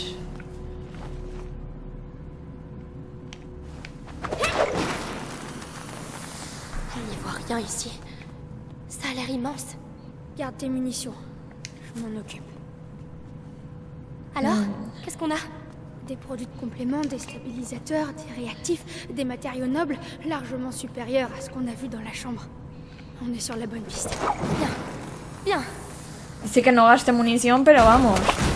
vois rien ici. Ça a l'air immense. Garde tes munitions. Je m'en occupe. Alors, Hmm. qu'est-ce qu'on a? Des produits de complément, des stabilisateurs, des réactifs, des matériaux nobles, largement supérieurs à ce qu'on a vu dans la chambre. On est sur la bonne piste. Bien. Bien. Dice que no gaste munición, pero vamos.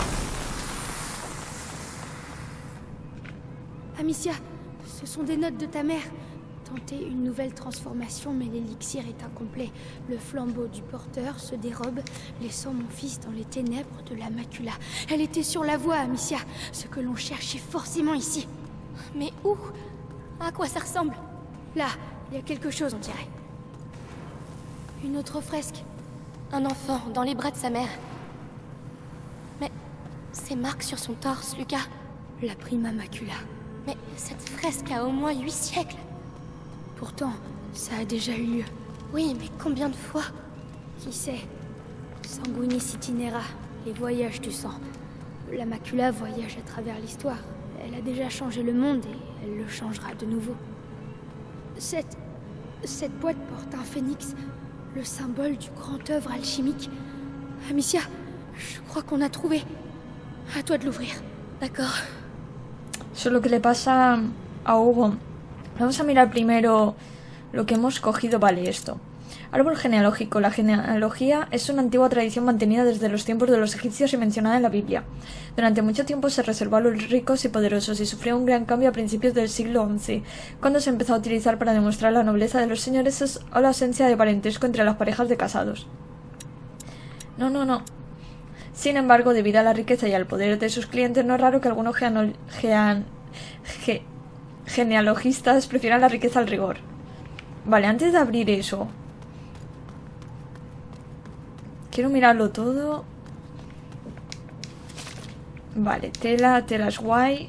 Amicia, ce sont des notes de ta mère. Tenter une nouvelle transformation, mais l'élixir est incomplet. Le flambeau du porteur se dérobe, laissant mon fils dans les ténèbres de la macula. Elle était sur la voie, Amicia. Ce que l'on cherchait forcément ici. Mais où? À quoi ça ressemble? Là, il y a quelque chose, on dirait. Une autre fresque. Un enfant dans les bras de sa mère. Mais ces marques sur son torse, Lucas. La prima macula. Mais cette fresque a au moins huit siècles. Pourtant, ça a déjà eu lieu. Oui, mais combien de fois? Qui sait? Sanguinis itinera, les voyages du sang. La macula voyage à travers l'histoire. Elle a déjà changé le monde et elle le changera de nouveau. Cette... cette boîte porte un phénix, le symbole du grand œuvre alchimique. Amicia, je crois qu'on a trouvé. À toi de l'ouvrir. D'accord. Eso es lo que le pasa a Hugo. Vamos a mirar primero lo que hemos cogido. Vale, esto. Árbol genealógico. La genealogía es una antigua tradición mantenida desde los tiempos de los egipcios y mencionada en la Biblia. Durante mucho tiempo se reservó a los ricos y poderosos y sufrió un gran cambio a principios del siglo once, cuando se empezó a utilizar para demostrar la nobleza de los señores o la ausencia de parentesco entre las parejas de casados. No, no, no. Sin embargo, debido a la riqueza y al poder de sus clientes, no es raro que algunos geano- gean- ge- genealogistas prefieran la riqueza al rigor. Vale, antes de abrir eso, quiero mirarlo todo. Vale, tela, tela es guay.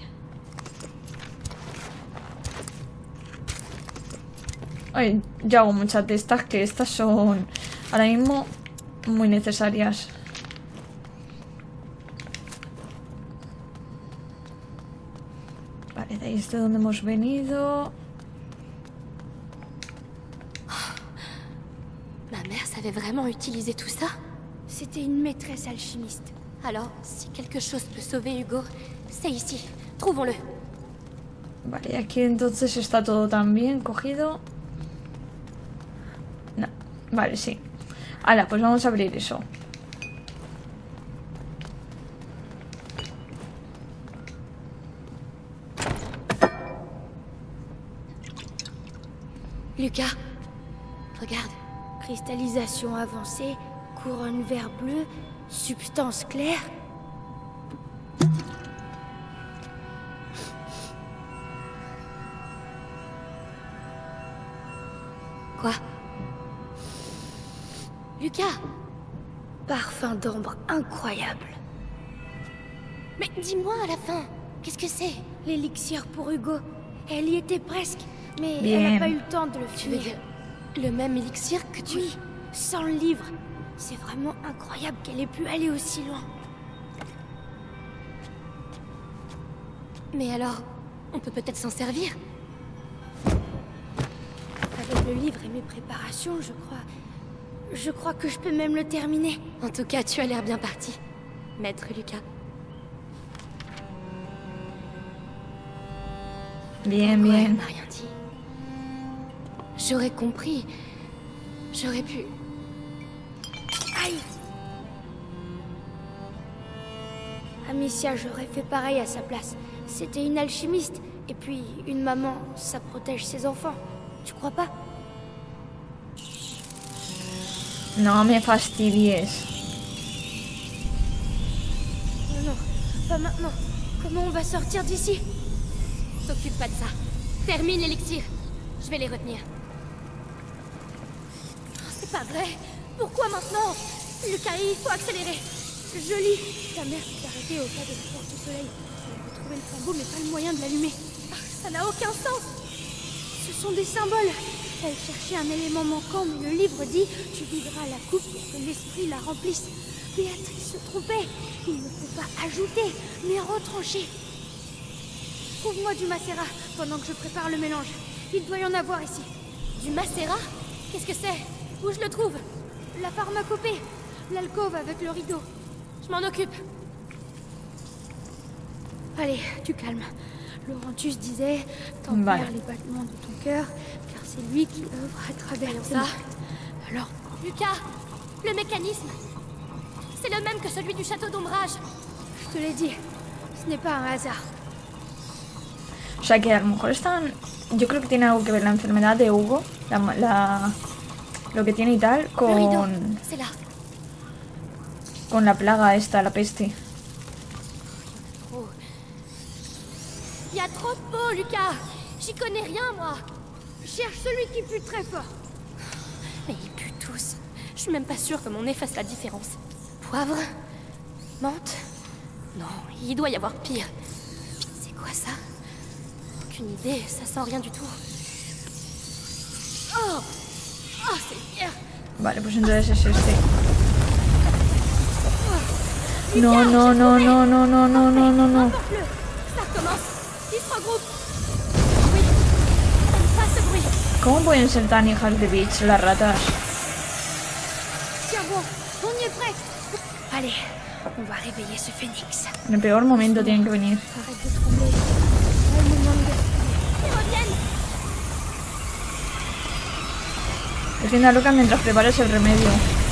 Ay, ya hago muchas de estas, que estas son ahora mismo muy necesarias. Vale, de ahí es de donde hemos venido. Ma mère savait vraiment utiliser tout ça? C'était une maîtresse alchimiste. Alors, si quelque chose peut sauver Hugo, c'est ici. Trouvons-le. Vale, y aquí entonces está todo también cogido. No, vale, sí. Hala, pues vamos a abrir eso. Lucas, regarde. Cristallisation avancée, couronne vert bleu, substance claire. Quoi? Lucas! Parfum d'ambre incroyable. Mais dis-moi à la fin, qu'est-ce que c'est? L'élixir pour Hugo. Elle y était presque, mais Bien. elle n'a pas eu le temps de le Tu veux finir. dire le même élixir que tu... Oui, sans le livre. C'est vraiment incroyable qu'elle ait pu aller aussi loin. Mais alors, on peut peut-être s'en servir? Avec le livre et mes préparations, je crois... Je crois que je peux même le terminer. En tout cas, tu as l'air bien parti, Maître Lucas. Bien, Pourquoi bien. elle m'a rien dit? J'aurais compris. J'aurais pu... Aïe! Amicia, j'aurais fait pareil à sa place. C'était une alchimiste. Et puis, une maman, ça protège ses enfants. Tu crois pas? No me fastidies. Oh non, pas maintenant. Comment on va sortir d'ici? T'occupe pas de ça. Termine l'élixir. Je vais les retenir. Oh, c'est pas vrai. Pourquoi maintenant? Lucas, il faut accélérer. Je lis. Ta mère s'est arrêtée au pas de la porte du soleil. Elle a trouvé le flambeau, mais pas le moyen de l'allumer. Ah, ça n'a aucun sens. Ce sont des symboles. Elle cherchait un élément manquant, mais le livre dit « Tu videras la coupe pour que l'esprit la remplisse ». Béatrice se trompait. Il ne faut pas ajouter, mais retrancher. Trouve-moi du macérat pendant que je prépare le mélange. Il doit y en avoir ici. Du macérat? Qu'est-ce que c'est? Où je le trouve? La pharmacopée. L'alcôve avec le rideau. Je m'en occupe. Allez, tu calmes. Laurentus disait, tempère Vale. les battements de ton cœur, car c'est lui qui œuvre à travers ça. Alors, Lucas, le mécanisme, c'est le même que celui du château d'ombrage. je te l'ai dit, ce n'est pas un hasard. O sea que a lo mejor están... Yo creo que tiene algo que ver la enfermedad de Hugo, la, la- lo que tiene y tal, Le rideau, con, c'est là. con la plaga esta, la peste. Oh. Il y a trop de peau, Lucas. J'y connais rien, moi. Cherche celui qui pue très fort. Mais ils puent tous. Je suis même pas sûre que mon nez fasse la différence. Poivre? Menthe? Non, il doit y avoir pire. C'est quoi ça? Aucune idée, ça sent rien du tout. Oh! Oh, c'est bien! Vale, pues entonces es este. No, no, no, no, no, no, no, no, no, no. Emporte-le. Ça recommence. Il se regroupe. Oui. J'aime pas ce bruit. ¿Cómo pueden ser tan hijas de bitch las ratas? Tiens bon, on y est presque. Allez, on va réveiller ce phénix. En el peor momento tienen que venir. Arrête de trembler. Elle me manque de... Ils reviennent. Defienda loca mientras preparas el remedio.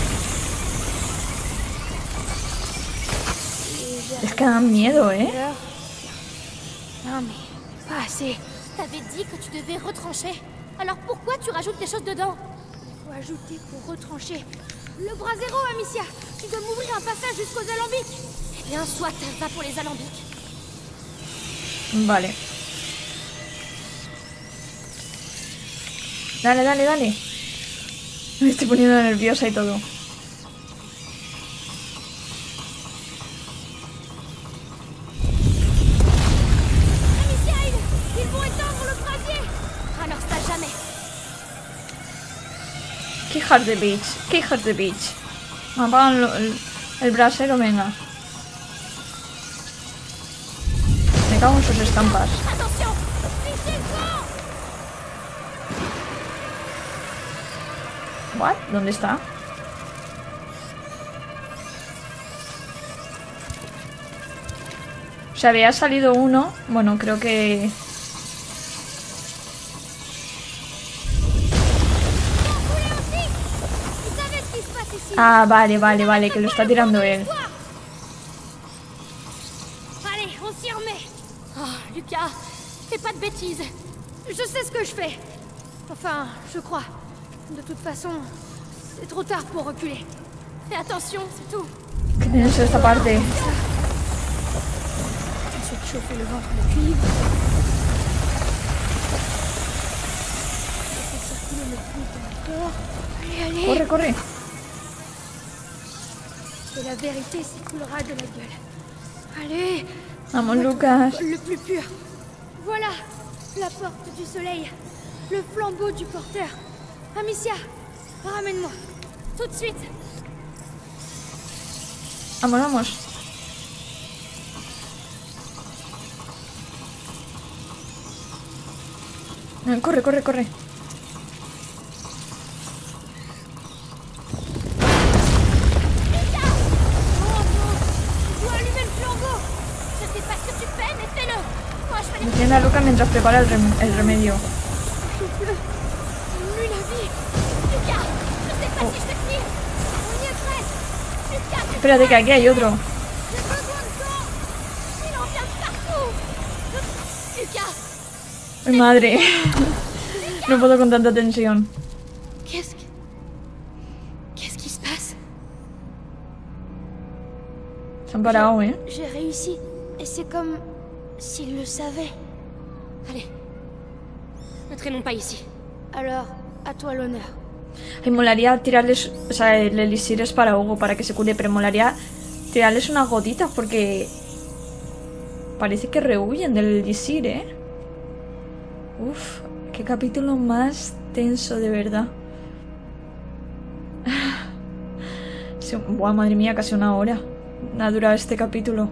Es que dan miedo, ¿eh? Non mais, pas assez. T'avais dit que tu devais retrancher. Alors pourquoi tu rajoutes des choses dedans? Faut ajouter pour retrancher. Le brasero, Amicia. Tu dois m'ouvrir un passage jusqu'aux alambics. Eh bien, soit, va pour les alambics. Vale. Dale, dale, dale. Me estoy poniendo nerviosa y todo. Amicia, ils, ils vont éteindre le brasier. Alors ça, jamais. Qué hijas de bitch, qué hijas de bitch. Me apagan lo- el, el brasero, venga. Me cago en sus estampas. Attention, lissez le vent. ¿What? ¿Dónde está? O sea, había salido uno. Bueno, creo que... Vous savez ce qui se passe ici. Ah, vale, vale, vale, que lo está tirando él. Allez, on s'y remet. Oh, Lucas, fais pas de bêtises. Je sais ce que je fais. Enfin, je crois. De toute façon, c'est trop tard pour reculer. Fais attention, c'est tout. ¿Qué tienes esta parte? Ensuite, chauffer le ventre de cuivre. Laisser circuler le fluide de mon corps. Allez, allez. Corre, corre. Et la vérité s'écoulera de la gueule. Allez. Vamos, Lucas. Le plus pur. Voilà, la porte du soleil. Le flambeau du porteur. Amicia, ramène-moi. Tout de suite. Vamos, vamos. Eh, Corre, corre, corre. Tu dois allumer le flambeau. Je sais pas ce que tu fais, mais fais-le. Moi, je vais les... Defienda a Luca mientras prepara el, rem- el remedio. Lui la vie. Lucas, je sais pas si je te tire. On y est presque. Lucas, tu Espérate que aquí hay otro. J'ai besoin de temps. Il en vient de partout. Lucas, ¡Ay, madre! No puedo con tanta tensión. qu'est-ce que... Qu'est-ce qui se passe? Se han parado, ¿eh? J'ai réussi. Et c'est comme s'il le savait. Allez. Ne traînons pas ici. Alors, à toi l'honneur. Y molaría tirarles... O sea, el elixir es para Hugo, para que se cure, pero molaría tirarles unas gotitas porque... Parece que rehuyen del elixir, ¿eh? Uf, qué capítulo más tenso, de verdad. Sí, buah, madre mía, casi una hora ha durado este capítulo.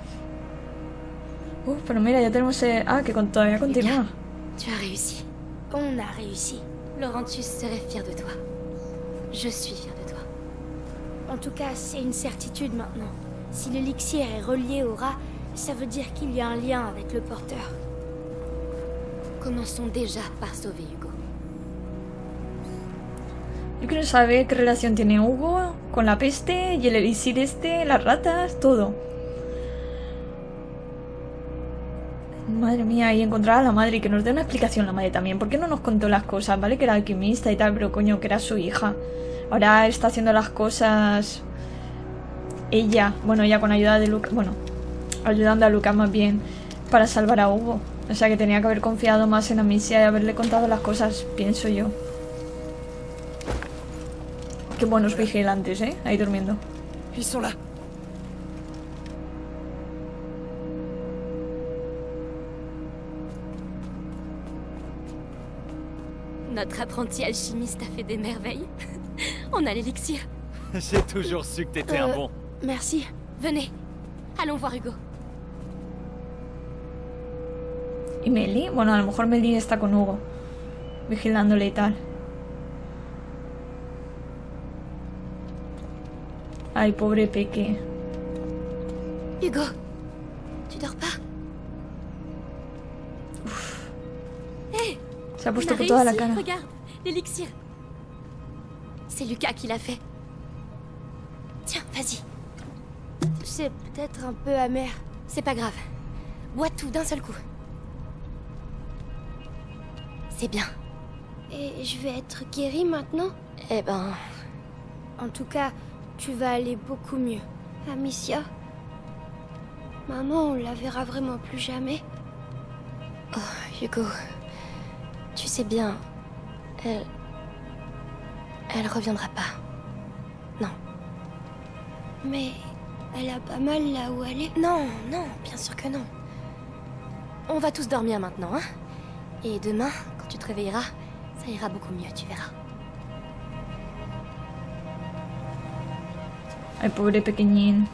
Uf, pero mira, ya tenemos... eh, Ah, que con- todavía continúa. Tu as réussi. On a réussi. Laurentius serait fier de toi. Je suis fière de toi. En tout cas, c'est une certitude maintenant. Si l'élixir est relié au rat, ça veut dire qu'il y a un lien avec le porteur. Commençons déjà par sauver Hugo. Yo quiero saber qué relación tiene Hugo con la peste y el elixir este, las ratas, todo. Madre mía, y encontrar a la madre y que nos dé una explicación la madre también. ¿Por qué no nos contó las cosas? Vale que era alquimista y tal, pero coño, que era su hija. Ahora está haciendo las cosas ella, bueno, ella con ayuda de Lucas, bueno, ayudando a Lucas más bien para salvar a Hugo. O sea que tenía que haber confiado más en Amicia y haberle contado las cosas, pienso yo. Qué buenos vigilantes, ¿eh? Ahí durmiendo. Ils sont là. Notre apprenti alchimiste a fait des merveilles. On a l'élixir. J'ai toujours su que t'étais Euh, un bon. Merci. Venez, allons voir Hugo. ¿Y Meli? Bueno, a lo mejor Meli está con Hugo, vigilándole y tal. Ay, pobre Peque. Hugo, tu dors pas? Hé, Se ha on puesto a por toda la réussi, cara. regarde, l'élixir. C'est Lucas qui l'a fait. Tiens, vas-y. C'est peut-être un peu amer. C'est pas grave. Bois tout d'un seul coup. C'est bien. Et je vais être guérie maintenant? Eh ben, En tout cas, tu vas aller beaucoup mieux. Amicia? Maman, on la verra vraiment plus jamais. oh, Hugo, tu sais bien, elle... Elle reviendra pas. Non. Mais elle a pas mal là où elle est. Non, non, bien sûr que non. On va tous dormir maintenant, hein? Et demain, quand tu te réveilleras, ça ira beaucoup mieux, tu verras. Ay, pobre pequeñín.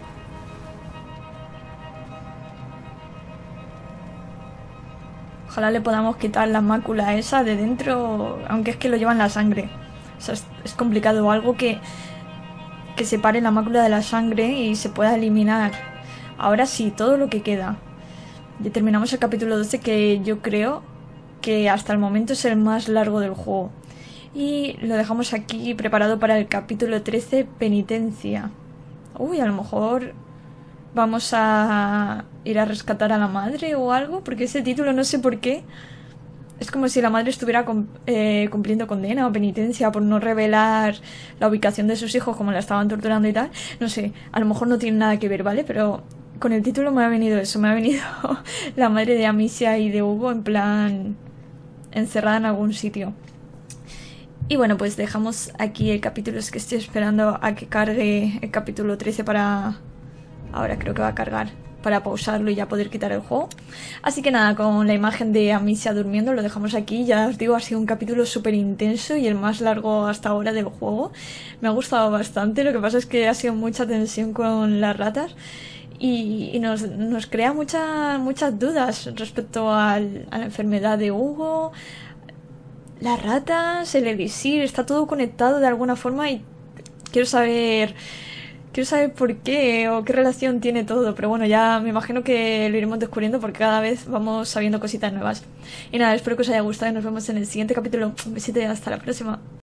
Ojalá le podamos quitar la mácula esa de dentro, aunque es que lo lleva en la sangre. O sea, es, es complicado, algo que, que separe la mácula de la sangre y se pueda eliminar. Ahora sí, todo lo que queda. Ya terminamos el capítulo doce, que yo creo que hasta el momento es el más largo del juego. Y lo dejamos aquí preparado para el capítulo trece, Penitencia. Uy, a lo mejor vamos a ir a rescatar a la madre o algo, porque ese título no sé por qué. Es como si la madre estuviera eh, cumpliendo condena o penitencia por no revelar la ubicación de sus hijos como la estaban torturando y tal. No sé, a lo mejor no tiene nada que ver, ¿vale? Pero con el título me ha venido eso, me ha venido la madre de Amicia y de Hugo en plan encerrada en algún sitio. Y bueno, pues dejamos aquí el capítulo. Es que estoy esperando a que cargue el capítulo trece para... Ahora creo que va a cargar, para pausarlo y ya poder quitar el juego. Así que nada, con la imagen de Amicia durmiendo lo dejamos aquí. Ya os digo, ha sido un capítulo súper intenso y el más largo hasta ahora del juego. Me ha gustado bastante, lo que pasa es que ha sido mucha tensión con las ratas. Y, y nos, nos crea mucha, muchas dudas respecto al, a la enfermedad de Hugo, las ratas, el elixir, está todo conectado de alguna forma y quiero saber... Quiero saber por qué o qué relación tiene todo, pero bueno, ya me imagino que lo iremos descubriendo porque cada vez vamos sabiendo cositas nuevas. Y nada, espero que os haya gustado y nos vemos en el siguiente capítulo. Un besito y hasta la próxima.